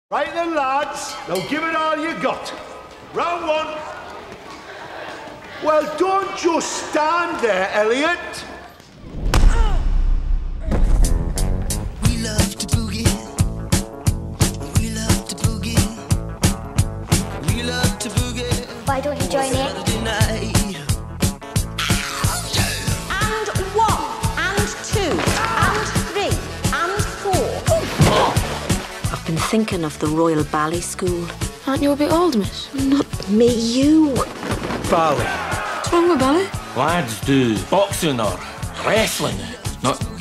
Right then, lads. Now give it all you got. Round one. Well, don't just stand there, Elliot. We love to boogie. We love to boogie. We love to boogie. Why don't you join in? And 1, and 2, and 3, and 4. I've been thinking of the Royal Ballet School. Aren't you a bit old, miss? Not me, you. Ballet. What's wrong with ballet? Lads do boxing or wrestling, not